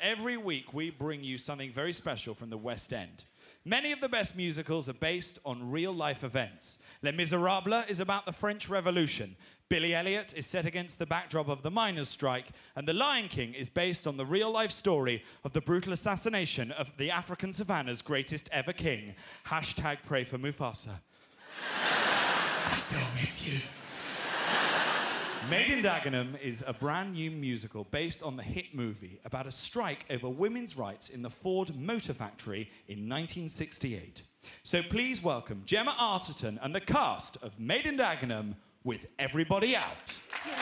Every week, we bring you something very special from the West End. Many of the best musicals are based on real-life events. Les Miserables is about the French Revolution. Billy Elliot is set against the backdrop of the miners' strike. And The Lion King is based on the real-life story of the brutal assassination of the African savannah's greatest ever king. Hashtag pray for Mufasa. I still miss you. Made in Dagenham is a brand new musical based on the hit movie about a strike over women's rights in the Ford Motor Factory in 1968. So please welcome Gemma Arterton and the cast of Made in Dagenham with Everybody Out. So,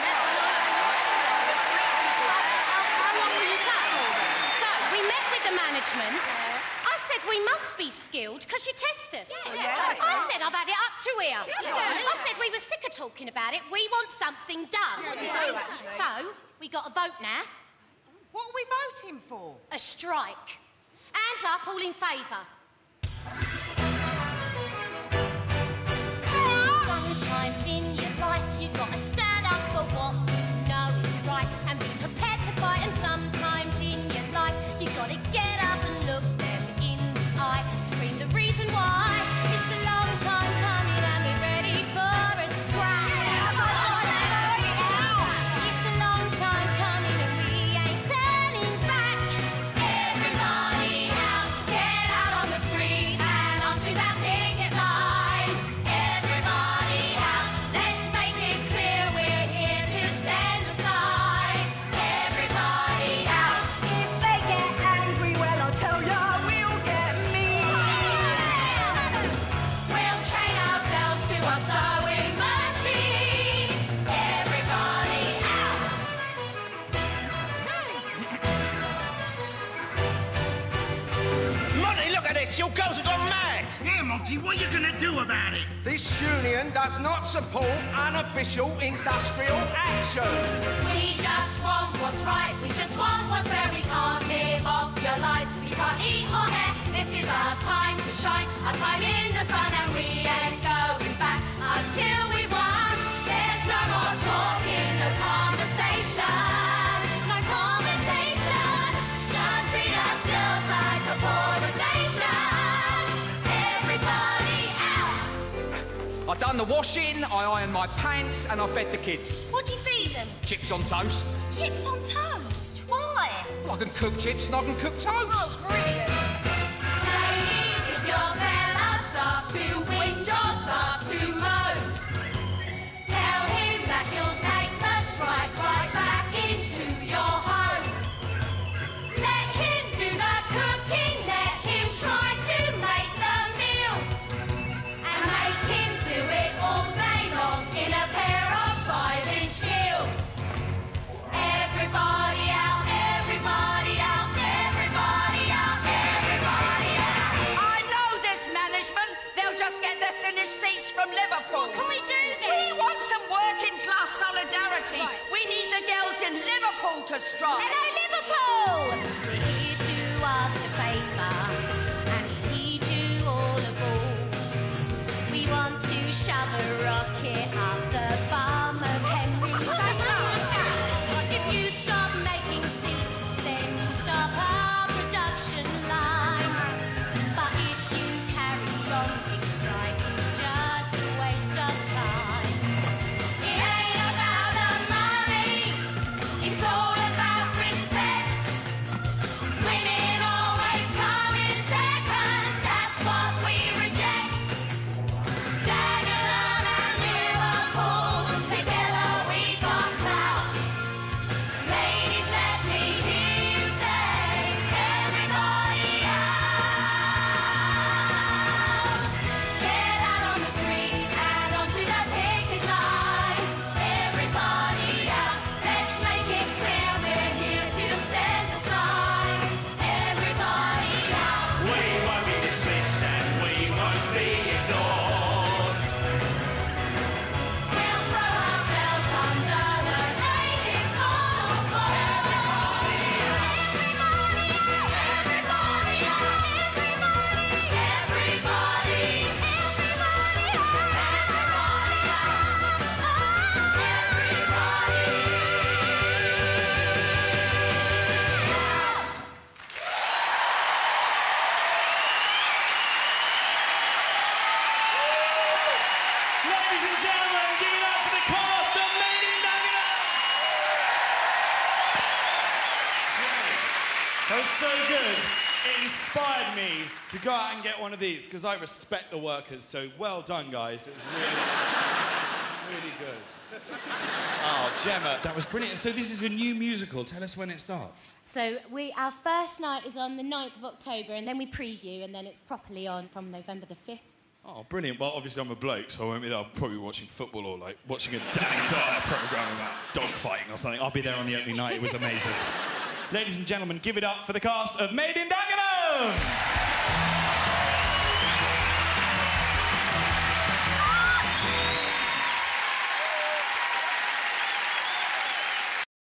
we met with the management. I said we must be skilled because you test us. I said I've had it up to here. I said we were sick of talking about it. We want something done. So, we got a vote now. What are we voting for? A strike. Hands up, all in favour. Sometimes in your life you got to stand up for what you know is right and be prepared to fight. And sometimes in your life you got to get up and look them in the eye. Scream the reason why. It's a long time coming and we're ready for a scrap. It's a long time coming and we ain't turning back. Everybody out, get out on the street and onto that picket line. Everybody out, let's make it clear we're here to send a sign. Everybody out. If they get angry, well, I'll tell ya, we'll get mean. We'll chain ourselves to our sewing machines. Everybody out. Monty, look at this. Your girls have gone mad. Yeah, Monty, what are you going to do about it? This union does not support unofficial industrial action. We just want what's right. We just want what's fair. We can't live off your lies. We can't eat more hair. This is our time to shine. Our time in the sun, and we ain't going back until we won. There's no more talking, no conversation, no conversation. Don't treat us girls like a poor relation. Everybody out. I done the washing, I ironed my pants, and I fed the kids. What do you feed them? Chips on toast. Chips on toast. Why? I can cook chips and I can cook toast. Oh, brilliant. Ladies, if your fella starts to whinge or starts to moan, tell him that you'll take the strike right back into your home. Let him do the cooking, let him try to make the meals, and make him do it all day long in a pair of 5-inch heels. Everybody out, everybody out, everybody out, everybody out. I know this management. They'll just get their finished seats from Liverpool. What can we do then? We want some working class solidarity. Right. We need the girls in Liverpool to strike. Hello, Liverpool! We're here to ask a favour, and we need you all aboard. We want to shove a rocket up the bum of Henry's If you stop making seats, then you stop our production line. But if you carry on, this strike is just a waste of time. It ain't about the money, it's all about respect. Women always That was so good. It inspired me to go out and get one of these because I respect the workers. So well done, guys. It was really good. Oh, Gemma, that was brilliant. So this is a new musical. Tell us when it starts. So our first night is on the 9th of October, and then we preview, and then it's properly on from November the 5th. Oh, brilliant. Well, obviously I'm a bloke, so I won't be there. I'll probably be watching football or, like, watching a entire programme about dogfighting or something. I'll be there on the opening night. It was amazing. Ladies and gentlemen, give it up for the cast of Made in Dagenham!